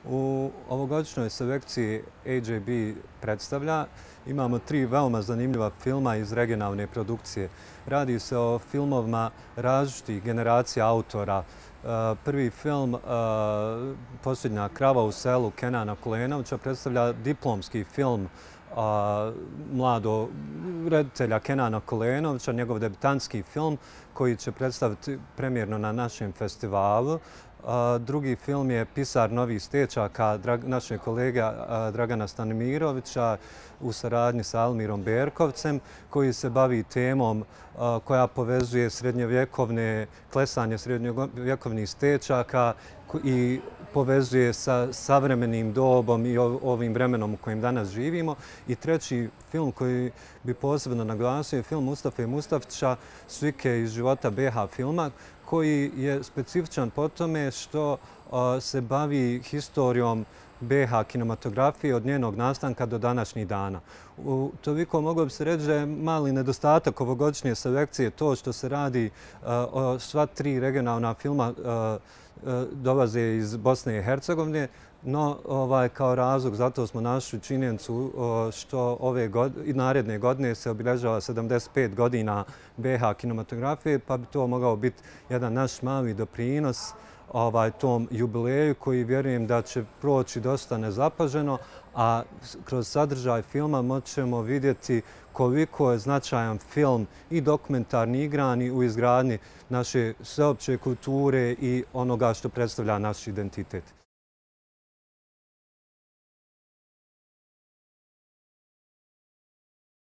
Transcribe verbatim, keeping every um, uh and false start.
U ovogodišnjoj selekciji A J B predstavlja imamo tri veoma zanimljiva filma iz regionalne produkcije. Radi se o filmovima različitih generacija autora. Prvi film Posljednja krava u selu Kenana Kulenovića predstavlja diplomski film mladog reditelja Kenana Kulenovića, njegov debitanski film koji će predstaviti premijerno na našem festivalu. Drugi film je Pisar novih stečaka našeg kolega Dragana Stanimirovića u saradnji sa Almirom Berkovcem, koji se bavi temom koja povezuje srednjovjekovne, klesanje srednjovjekovnih stečaka i povezuje sa savremenim dobom i ovim vremenom u kojem danas živimo. I treći film koji bi posebno naglasio je film Mustafe Mustafića Slike iz života B iH filma, koji je specifičan po tome što se bavi historijom B iH kinematografije od njenog nastanka do današnjih dana. Toliko moglo bi se reći da je mali nedostatak ovogodišnje selekcije to što se radi o sva tri regionalna filma dolaze iz Bosne i Hercegovine, no kao razlog zato smo našli činjenicu što ove i naredne godine se obilježava sedamdeset pet godina B iH kinematografije, pa bi to mogao biti jedan naš mali doprinos tom jubileju koji vjerujem da će proći dosta nezapaženo, a kroz sadržaj filma moćemo vidjeti koliko je značajan film i dokumentarni, igrani u izgradnji naše sveopće kulture i onoga što predstavlja naš identitet.